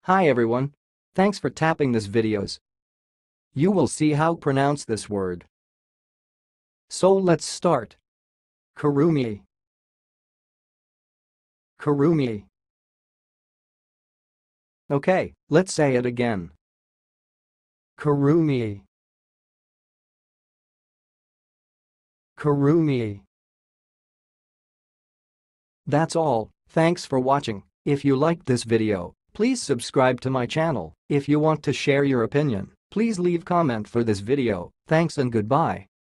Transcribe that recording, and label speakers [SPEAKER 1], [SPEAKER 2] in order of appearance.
[SPEAKER 1] Hi everyone. Thanks for tapping this videos. You will see how to pronounce this word. So let's start. Kurumii. Kurumii. Okay, let's say it again. Kurumii. Kurumii. That's all. Thanks for watching. If you liked this video, please subscribe to my channel. If you want to share your opinion, please leave comment for this video. Thanks and goodbye.